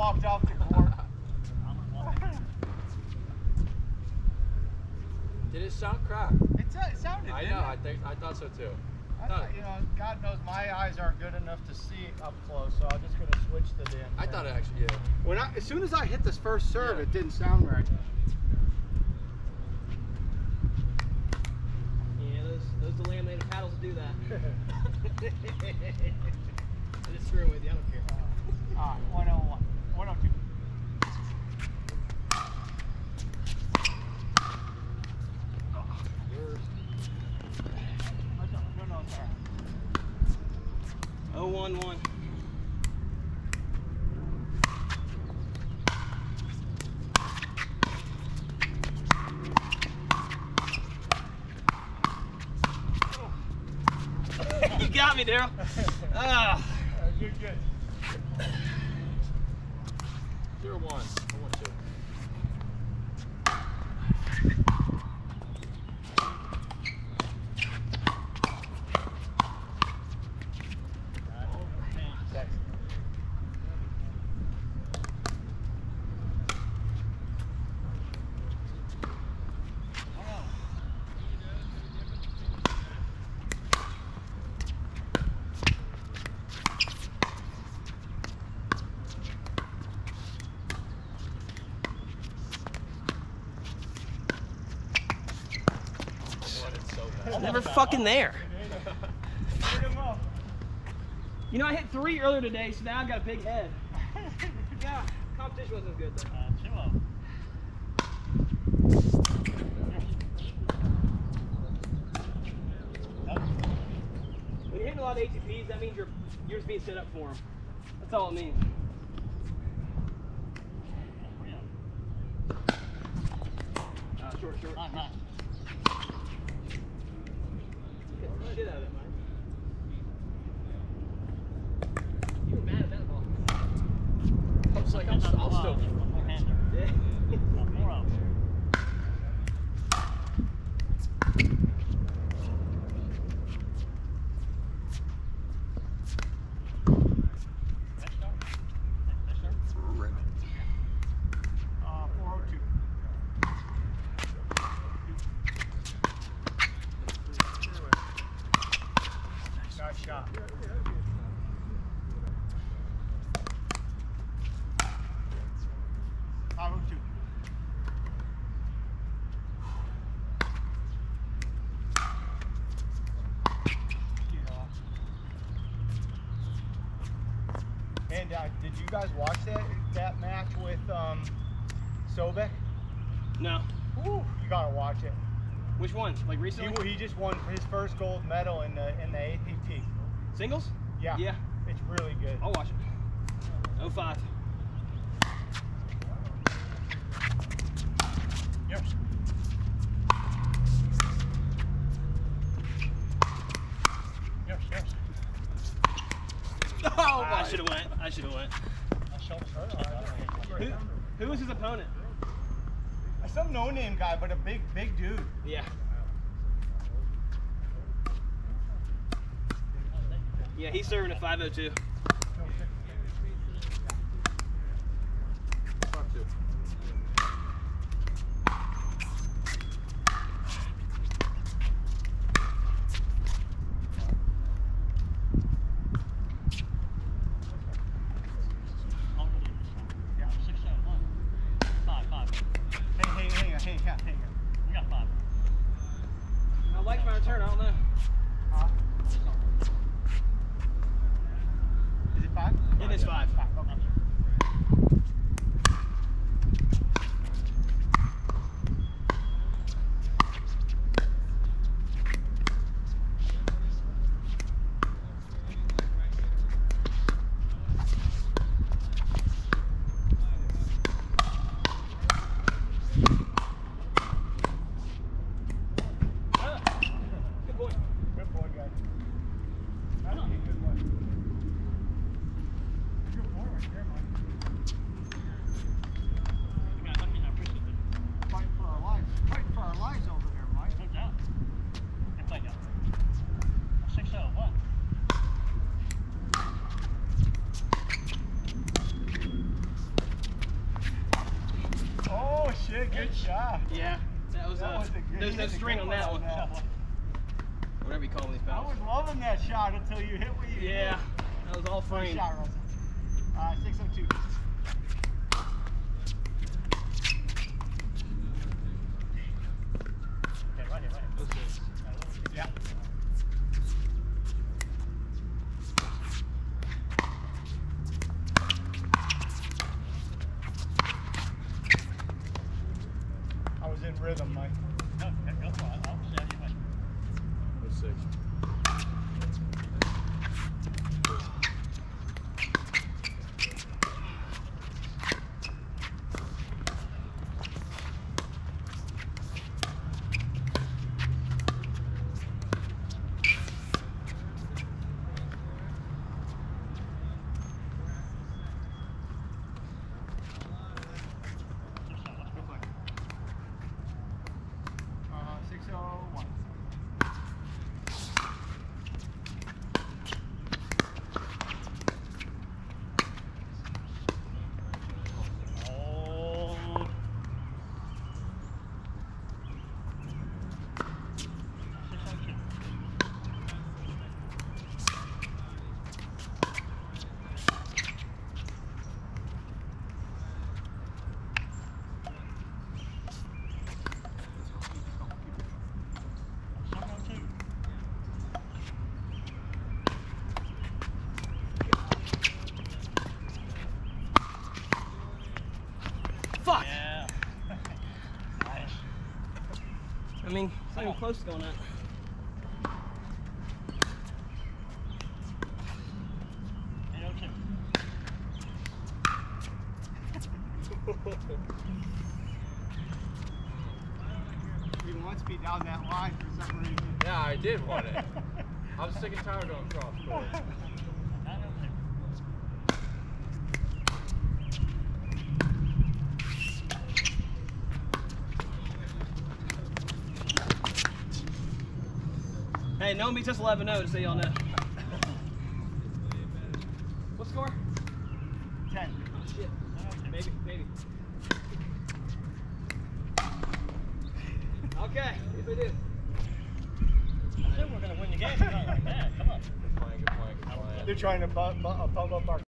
walked off the court. Did it sound crap? It sounded. I know. I thought so too. You know, God knows my eyes aren't good enough to see up close, so I'm just gonna switch the damn thing. I thought it actually. Yeah. As soon as I hit this first serve, it didn't sound right. Yeah, those delaminated paddles do that. I'm just screwing with you. I don't care. All right, 101, 102. No, sorry. 0-1-1. You got me, Daryl. Good. 0-1. 0-1-2. Never fucking there. You know, I hit 3 earlier today, so now I've got a big head. Yeah, competition wasn't good though. When you're hitting a lot of ATPs, that means you're just being set up for them. That's all it means. Short. Nice. Shit out of it, Mike. You were mad at that ball. I was like, I'll still. Yeah. Shot. And did you guys watch that match with Sobek? No. Ooh, you gotta watch it. Which one? Like recently? He just won his first gold medal in the APT. Singles? Yeah. Yeah. It's really good. I'll watch it. 05. Yep. Oh, I should have went. Who was his opponent? Some no-name guy, but a big dude. Yeah. Yeah, he's serving at 502. Hang on. We got 5. I like my return, I don't know. shot. Yeah, that was That was a good- there's no he hit a string good on that one one. on that one. Whatever you call these I battles. was loving that shot until you hit what you Yeah, hit. that was all Nice framed. shot, Russell. 602. Okay, right here. Yeah. I was in rhythm, Mike. Oh, 6. Uh, 601. Fuck! Yeah. Nice. I mean, it's not even close to going up. He wants me down that line for some reason. Yeah, I did want it. I was sick and tired of going cross court. Hey, no one beats us 11-0, just so y'all know. What score? 10. Oh, shit. Maybe. Okay, if they do. I said we're going to win the game. Not like that. Come on. Good playing. They're trying to pump up our